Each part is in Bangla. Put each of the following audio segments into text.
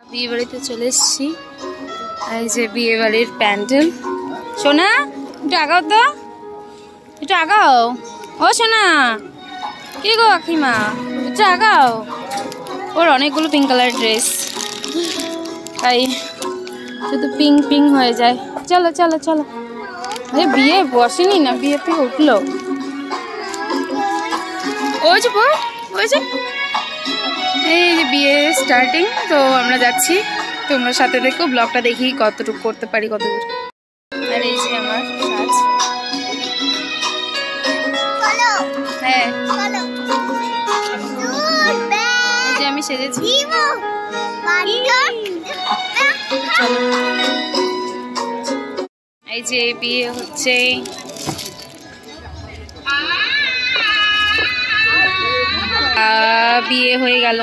বিয়ে বাড়িতে চলে এসেছি। এই যে বিয়ে বাড়ির প্যান্ডেল। সোনা একটু আগাও তো, একটু আগাও। ও সোনা, কি গো কাকিমা, একটু আগাও। ওর অনেকগুলো পিঙ্ক কালার ড্রেস, তাই শুধু পিঙ্ক পিঙ্ক হয়ে যায়। চলো চলো চলো। বিয়ে বসেনি না, বিয়ে থেকে উঠলো। ওই যে ওই যে এই যে বিয়ে স্টার্টিং। তো আমরা যাচ্ছি, তোমরা সাথে দেখো, ব্লগটা দেখি কতটুকু করতে পারি, কতদূর। আর এই যে আমার সাজ। হ্যাঁ, এই যে আমি সেজেছি। এই যে বিয়ে হচ্ছে। বিয়ে হয়ে গেল।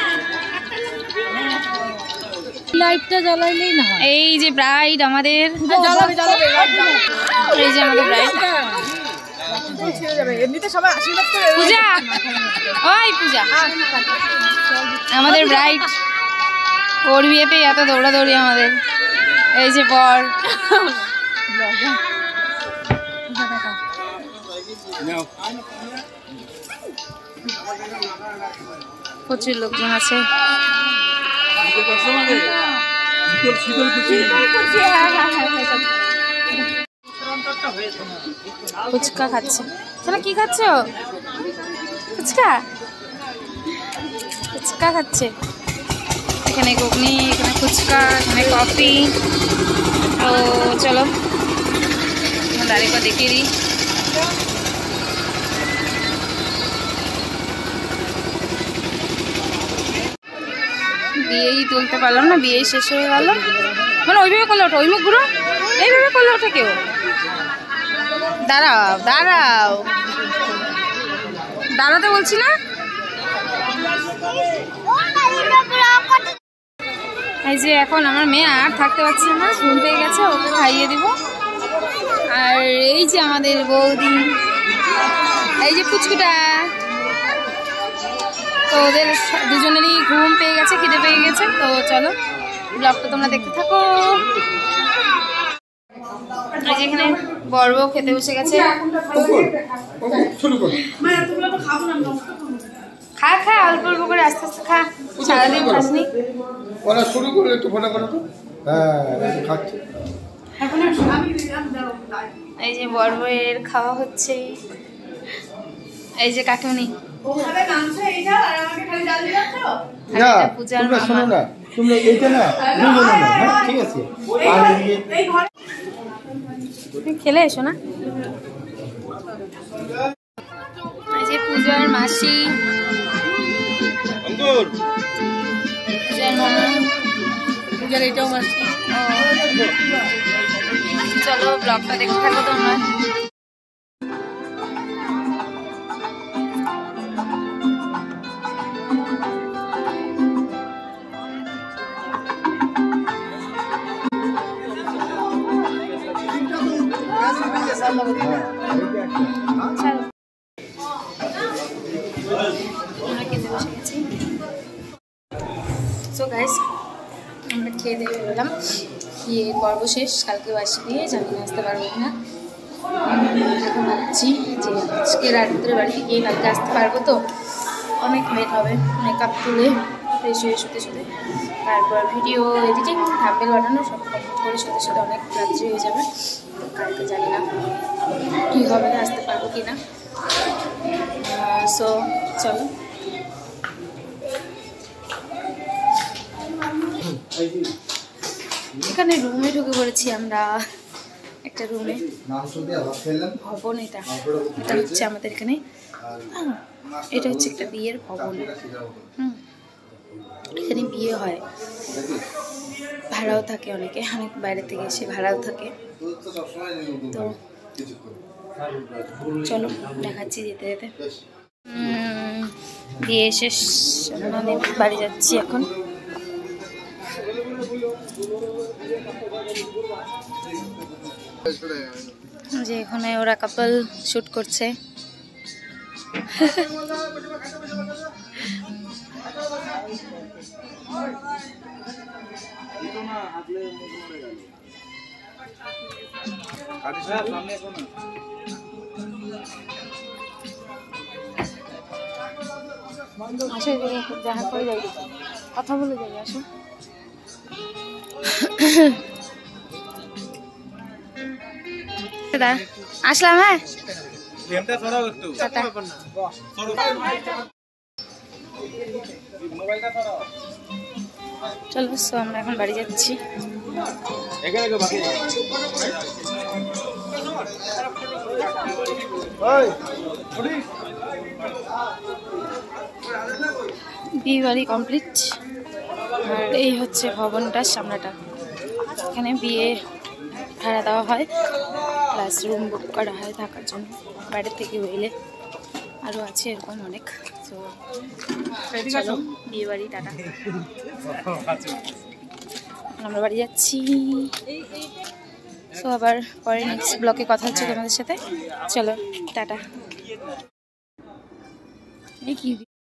লাইটটা জ্বালাইলেই না। এই যে ব্রাইড আমাদের, এই যে আমাদের ব্রাইড পূজা। ওই পূজা আমাদের ব্রাইড। ওর বিয়েতে এত দৌড়াদৌড়ি আমাদের। এই যে বর। প্রচুর লোকজন আছে। ফুচকা খাচ্ছে। চলো, কি খাচ্ছ? ফুচকা, ফুচকা খাচ্ছে। এখানে ঘুগনি, এখানে ফুচকা, এখানে কফি। তো চলো দাঁড়িয়ে দেখিয়ে দিই। বিয়েই তুলতে পারলাম না, বিয়ে শেষ হয়ে গেল। মানে ওইভাবে করলে ওঠো, ওই মুখ ঘুরো, এইভাবে করলে ওঠে কেউ। দাঁড়াও দাঁড়াও, দাঁড়াতে বলছি না। এই যে এখন আমার মেয়ে আর থাকতে পারছে না, ঘুম পেয়ে গেছে, ওকে খাইয়ে দিব। আর এই যে আমাদের বৌদি, এই যে পুচকুটা। তো ওদের দুজনেরই ঘুম পেয়ে গেছে, খিদে পেয়ে গেছে। তো চলো ব্লগটা তোমরা দেখতে থাকো। এই যে এখানে বড় খেতে বসে গেছে। খা খা, অল্প অল্প করে, আস্তে আস্তে খা, সারাদিন খাসনি। শুরু করলে একটু ফোটা করো তো। এই যে বড় বউয়ের খাওয়া হচ্ছে। এই যে কাকিমনি, খেলে এসো না। এই যে পূজার মাসি, পূজার এটাও মাসি। চলো ব্লগটা দেখতে থাকো তোমরা। আমরা খেতে বসে গেছি। সো গাইস, আমরা খেয়ে দিয়ে বেরোলাম। খেয়ে পর্ব শেষ। কালকে বাসি দিয়ে জানি না আসতে পারবো না। এখন ভাবছি যে আজকে রাত্রে বাড়িতে গিয়ে কালকে আসতে পারবো। তো অনেক লেট হবে, মেকআপ তুলে ফ্রেশ হয়ে শুতে শুতে, তারপর ভিডিও এডিটিং, থাম্বনেল বানানো সব কমপ্লিট করে শুতে শুতে অনেক রাত্রি হয়ে যাবে। তো কালকে জানি না কী হবে, আসতে পারবো কি না। সো চলো। এখানে রুমে ঢুকে পড়েছি আমরা, একটা রুমে। ভবন এটা, এটা হচ্ছে আমাদের এখানে, এটা হচ্ছে একটা বিয়ের ভবন। এখানে বিয়ে হয়, ভাড়াও থাকে, অনেকে অনেক বাইরে থেকে এসে ভাড়াও থাকে। তো চলো দেখাচ্ছি যেতে যেতে। বিয়ে শেষ, আমাদের বাড়ি যাচ্ছি এখন। যে এখানে ওরা কাপল শুট করছে। আসো দেখা করে যাই, কথা বলে যাই। আসো দাদা, আসলাম। হ্যাঁ চলো, আমরা এখন বাড়ি যাচ্ছি। বিয়ে বাড়ি কমপ্লিট। আর এই হচ্ছে ভবনটার সামনেটা, এখানে বিয়ে ভাড়া দেওয়া হয়, প্লাস রুম বুক করা হয় থাকার জন্য বাইরের থেকে এলে। আরও আছে এরকম অনেক। তো চলো বিয়ে বাড়ি, টাটা। আমরা বাড়ি যাচ্ছি। তো আবার পরে নেক্সট ব্লগে কথা হচ্ছে তোমাদের সাথে। চলো টাটা। এই কি